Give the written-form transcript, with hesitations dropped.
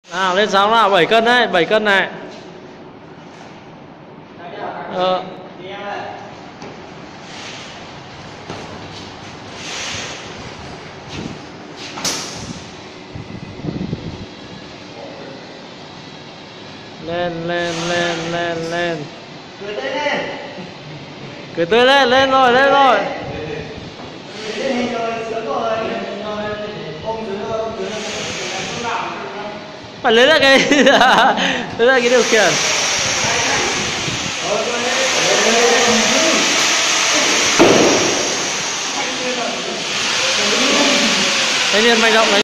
Nào lên sóng nào, 7 cân đấy, 7 cân này. Lên lên lên lên lên. Cười tươi lên. Cười tươi lên, lên rồi, lên rồi. Lên hình rồi, sướng rồi. Ôm dưới rồi, ôm dưới rồi. Phải lấy ra cái lấy ra cái điều khiển. Thanh niên manh động đấy.